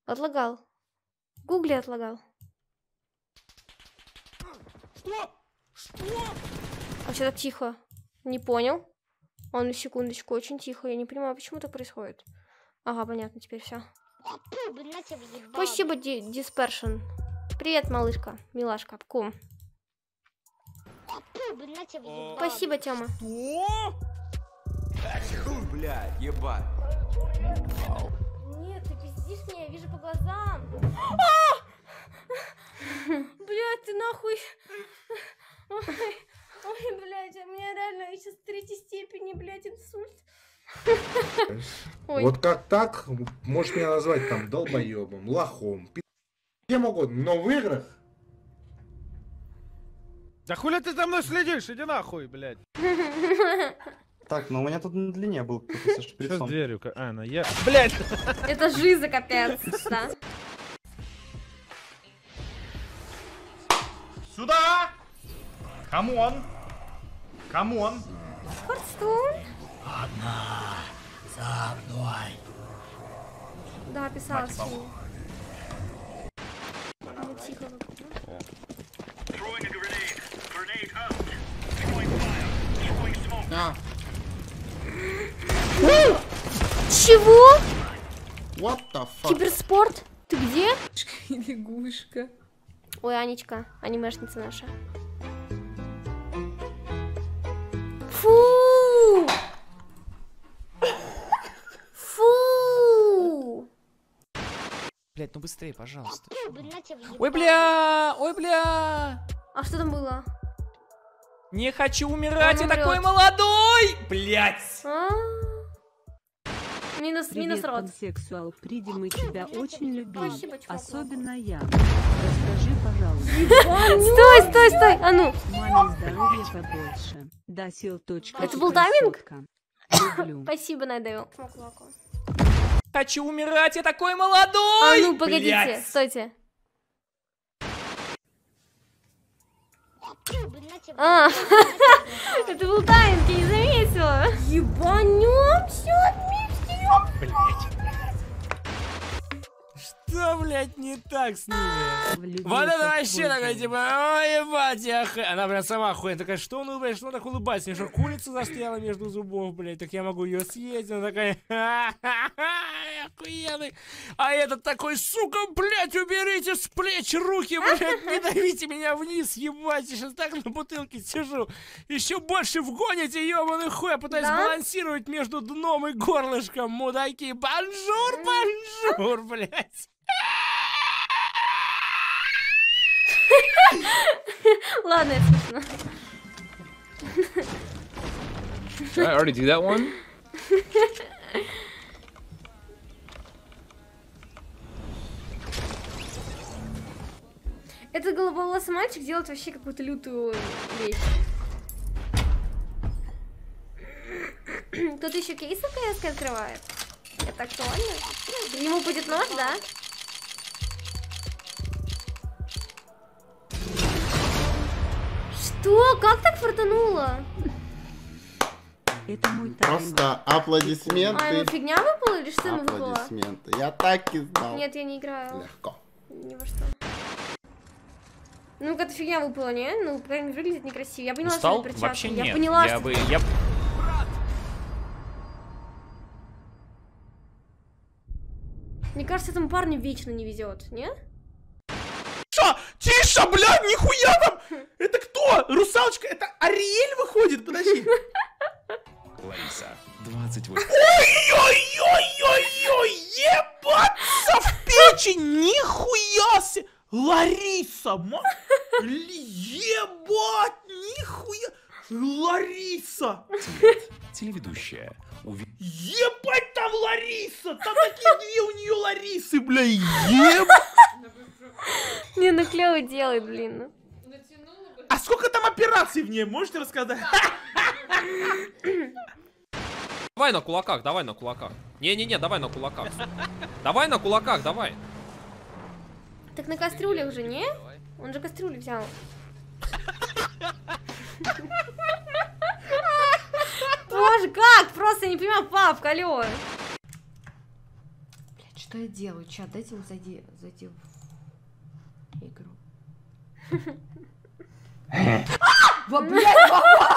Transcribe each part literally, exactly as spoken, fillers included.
Отлагал. Гугли отлагал. Что? Что? А что так тихо? Не понял. Он на секундочку, очень тихо. Я не понимаю, почему так происходит. Ага, понятно, теперь все. Спасибо, Dispersion. Привет, малышка, милашка, кум. Спасибо, Тёма. Что? Хуй, блядь, ебать. Нет, ты пиздишь меня, я вижу по глазам. Блядь, ты нахуй. Ой, ой, блядь, у меня реально сейчас в третьей степени, блядь, инсульт. Вот как так, можешь меня назвать там долбоебом, лохом, кем угодно, но в играх. Да хули ты за мной следишь? Иди нахуй, блядь. Так, ну у меня тут на длине был какой-то со шприцом. Что с дверью? А, ну я... Блядь! Это жиза, капец, да. Сюда! Камон! Камон! Хардстоун? Одна за мной. Да, писала с ним. Ну, тихо. А. Чего? What the fuck? Киберспорт? Ты где? Лягушка. Ой, Анечка, анимешница наша. Фу! Фу! Блядь, ну быстрее, пожалуйста. Ой, бля! Ой, бля! А что там было? Не хочу умирать, Он я такой умрет. молодой! Блять! А? Минус, минус Привет, рот. пансексуал. Приди, мы тебя очень любим. Спасибо, чувак. Особенно я. Расскажи, пожалуйста. Стой, стой, стой! А ну! Маме здоровья побольше. Досил. Это был тайминг? Люблю. Спасибо, Найдейл. Хочу умирать, я такой молодой! А ну, погодите, Блядь. стойте. А, это был тайминг, я не заметила. Ебанемся вместе. Блять. Что, блядь, не так с ними? Влюбился Вот это в вообще твой такая, дом. типа, ой, ебать, я охуе... Она прям сама охуенно такая, что ну, блядь, что так улыбается? Мне что, курица застряла между зубов, блядь, так я могу ее съесть? Она такая, ха-ха-ха, охуенный. А этот такой, сука, блядь, уберите с плеч руки, блядь, не давите меня вниз, ебать, я сейчас так на бутылке сижу. Еще больше вгоните, ебаный хуй, я пытаюсь Да? балансировать между дном и горлышком, мудаки. Бонжур, бонжур, блядь. Ладно, это смешно. Did I already do that one? Этот голубоволосый мальчик делает вообще какую-то лютую вещь. Кто-то еще кейсы КС открывает. Это актуально? Ему будет нож, да? Что? Как так фартануло? Это мой тайм. Просто аплодисменты. А, ему фигня выпала или что ему выпало? Аплодисменты. Я так и знал. Нет, я не играю. Легко. Ни во что. Ну, какая-то фигня выпала, не? Ну, по крайней мере, выглядит некрасиво. Я поняла, Устал? что это перчатки. Вообще я нет. поняла, я что... бы, я... Мне кажется, этому парню вечно не везет, нет? Тише, тише, блядь, нихуя там! Это кто? Русалочка? Это Ариэль выходит? Подожди. Лариса, двадцать восемь. Ой-ой-ой-ой-ой! Ебаться в печень! Нихуя себе! Лариса, ма... Ебать, нихуя! Лариса! Телеведущая. Уви... Ебать там Лариса! Там такие две у нее Ларисы, бля, ебать! Не, ну клево делает, блин. ну. А сколько там операций в ней, можете рассказать? Давай на кулаках, давай на кулаках. Не-не-не, давай на кулаках. Давай на кулаках, давай. Так на кастрюлях же, не? Он же кастрюлю взял. Боже, как? Просто не понимаю, папка, алло. Что я делаю? Чат, дайте мне зайти, зайти в игру. Во, блядь,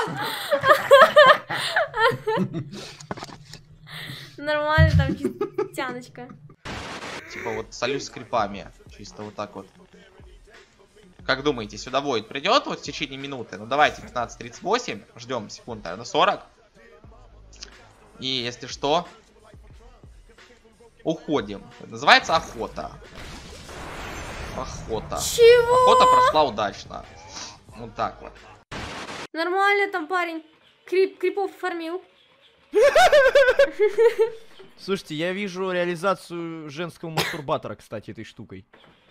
Нормально, там тяночка. Типа вот солю с крипами. Чисто вот так вот. Как думаете, сюда Void придет вот в течение минуты? Ну давайте, пятнадцать тридцать восемь. Ждем секунд, наверное, сорок. И если что, уходим. Это называется охота. Охота. Чего? Охота прошла удачно. Вот так вот. Нормально там парень. Крип, крипов фармил. Слушайте, я вижу реализацию женского мастурбатора, кстати, этой штукой.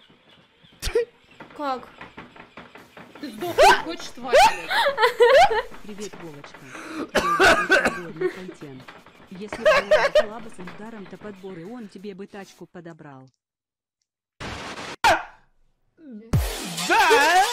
Как? Ты сдохнуть хочешь, тварь? Привет, Булочка. Голодный контент. Если бы была слаба с ударом, то подбор, и он тебе бы тачку подобрал. Да!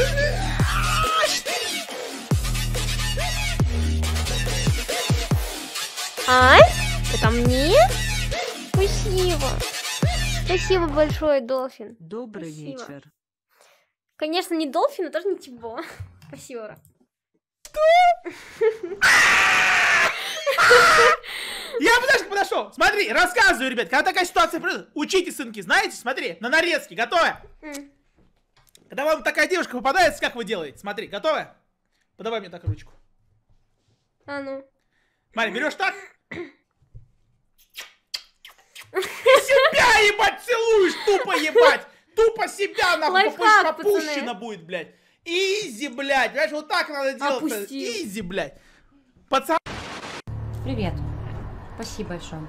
Ай, это мне? Спасибо. Спасибо большое, Долфин. Добрый Спасибо. вечер. Конечно, не Долфин, но тоже ничего. Спасибо. Что? Я подошел, подошел. Смотри, рассказываю, ребят, когда такая ситуация происходит, учите, сынки, знаете, смотри, на нарезке, готовы? Mm. Когда вам такая девушка попадается, как вы делаете? Смотри, готовы? Подавай мне так ручку. А ну. Смотри, берешь так. И себя, ебать, целуешь, тупо, ебать. Тупо себя, нахуй, Лайфхак, попущено пацаны. будет, блядь. Изи, блядь, понимаешь, вот так надо делать. Опустил. Изи, блядь. Пацан. Привет. Спасибо большое.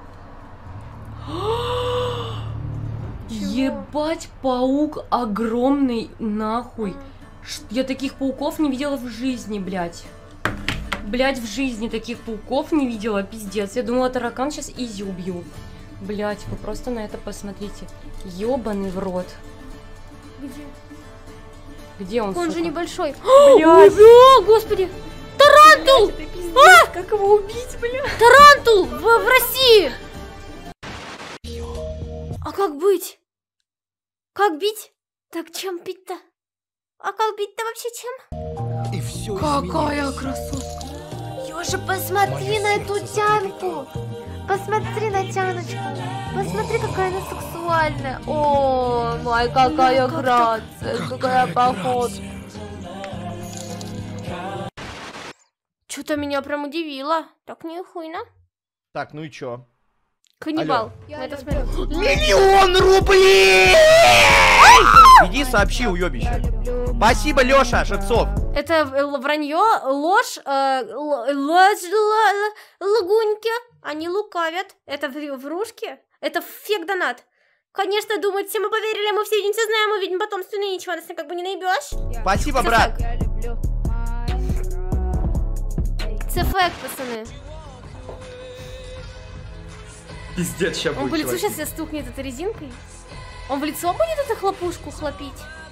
Ебать, паук огромный, нахуй. Ш- Я таких пауков не видела в жизни, блядь. Блядь, в жизни таких пауков не видела, пиздец. Я думала, таракан сейчас изи убью. Блядь, вы просто на это посмотрите. Ёбаный в рот. Где? Где он, Он сука? же небольшой. Блядь. О, господи! Тарантул! А! Как его убить, блядь? Тарантул в, в России! А как быть? Как бить? Так чем бить-то? А как бить-то вообще чем? И все. Какая красотка! Ёжа, посмотри на эту тянку! Посмотри на тяночку! Посмотри, какая она сексуальная! О, мой, какая грация! Какая походка! Что-то меня прям удивило. Так не хуйно. Так, ну и чё? Каннибал. Мы это смотрим. Миллион рублей! Иди сообщи, уёбище. Спасибо, Лёша Шевцов. Это э, вранье, ложь, э, л- ложь, л- л- лгуньки. Они лукавят. Это в- врушки. Это фек донат. Конечно, думают, все мы поверили, мы все видим, все знаем, мы видим потомственные, ничего, нас как бы не наебешь. Спасибо, брат. Цефэк, пацаны. Пиздец, ща Он будет, по лицу чувак. сейчас я стукнет этой резинкой. Он в лицо будет эту хлопушку хлопить?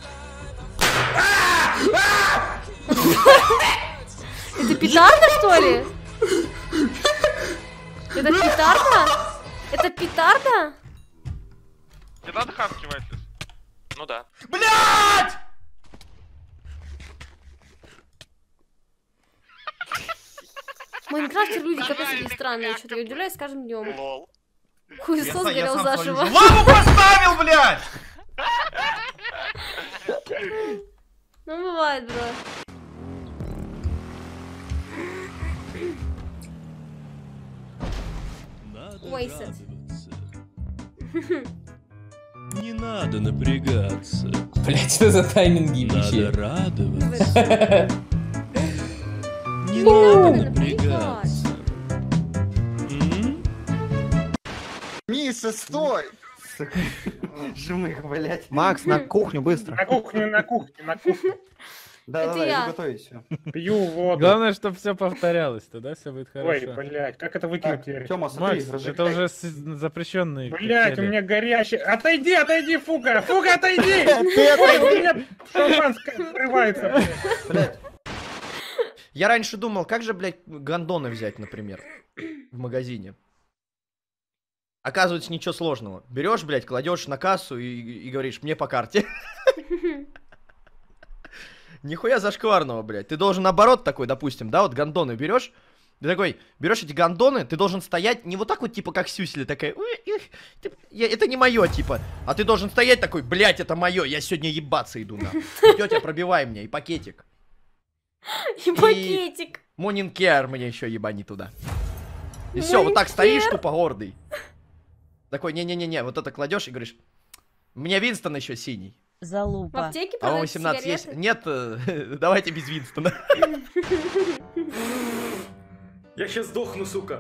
Это петарда, что ли? Это петарда? Это петарда? Не надо хавки, Вайтис? Ну да. Блядь! В Майнкрафте люди капец такие странные. Что-то я удивляюсь с каждым днем. Лол. Хуесос горел заживо. Лаву поставил, блядь! Ну, бывает, бро. Wasted. Не надо напрягаться. Блять, что за тайминги вообще? Надо радоваться. Не надо напрягаться. Миша, стой! Жмых, блять. Макс, на кухню, быстро. На кухню, на кухню, на кухню. Да, Это да, да, я. иду готовить все. Пью воду. Главное, чтобы все повторялось, тогда все будет Ой, хорошо. блядь, как это выкинуть Так, теперь? Тёма, смотри, Макс, разжигай. это уже с- запрещенные. Блядь, у коктейли. меня горящий. Отойди, отойди, Фука! Фука, отойди! Ой, у меня шампанское взрывается. Блядь, Я раньше думал, как же, блядь, гондоны взять, например, в магазине. Оказывается, ничего сложного. Берешь, блядь, кладешь на кассу и, и говоришь, мне по карте. Нихуя зашкварного, блядь. Ты должен наоборот такой, допустим, да, вот гондоны берешь. Ты такой, берешь эти гондоны, ты должен стоять не вот так вот, типа, как сюсели, такая, это не мое, типа. А ты должен стоять такой, блядь, это мое, я сегодня ебаться иду, на. Тетя, пробивай мне, и пакетик. И пакетик. Монинкер мне еще ебани туда. И все, вот так стоишь тупо гордый. Такой, не-не-не-не, вот это кладешь и говоришь, мне Винстон еще синий. Залупа. В аптеке А вам продают восемнадцать сигареты? есть? Нет, э, давайте без Винстона. Я сейчас сдохну, сука.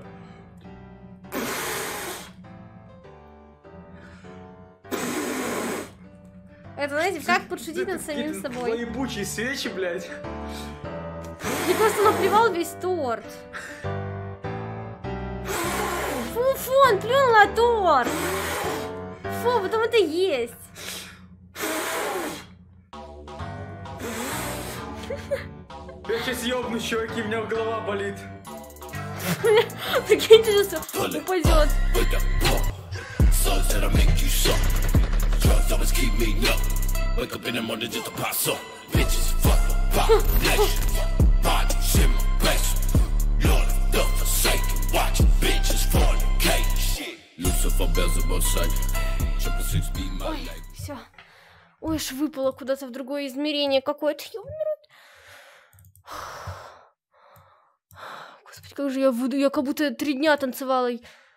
Это, знаете, как подшутить над самим собой. Ебучие свечи, блядь. Мне просто наплевал весь торт. Фу, фу, он плюнул на торт. Фу, потом это есть. Я сейчас ёбну, чуваки, у меня голова болит. Прикиньте, сейчас упадет. Ой, все. Ой, аж выпало куда-то в другое измерение какое-то. Ёбаный рот. Господи, как же я выйду, я как будто три дня танцевала.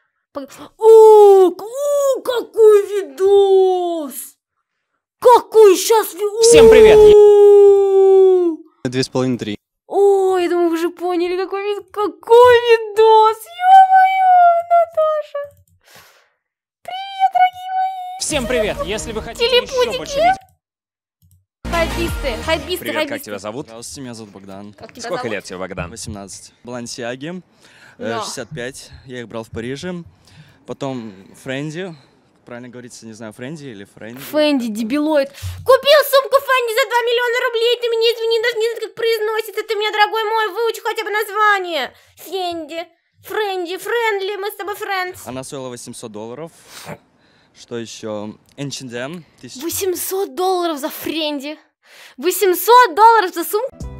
О, о, какой видос! Какой сейчас видос! Всем привет! Две с половиной три. О, я думаю, вы уже поняли, какой вид, какой видос! Ё-моё, Наташа! Привет, дорогие мои! Всем привет! Если вы хотите Телепутики. еще больше видео... Хайписты, хайписты, Привет, хайписты. как тебя зовут? Здравствуйте, меня зовут Богдан. Как тебя Сколько зовут? лет тебе, Богдан? восемнадцать. Балансиаги, Да. шестьдесят пять. Я их брал в Париже. Потом Френди. Правильно говорится, не знаю, Френди или Френди. Фэнди, дебилоид. Купил сумку Фэнди за два миллиона рублей. Ты меня извини, даже не знаешь, как произносится. Ты меня, дорогой мой, выучи хотя бы название. Фэнди, Френди, Френдли, мы с тобой френдс. Она стоила восемьсот долларов. Что еще? Энчендем. восемьсот долларов за Френди. восемьсот долларов за сумку.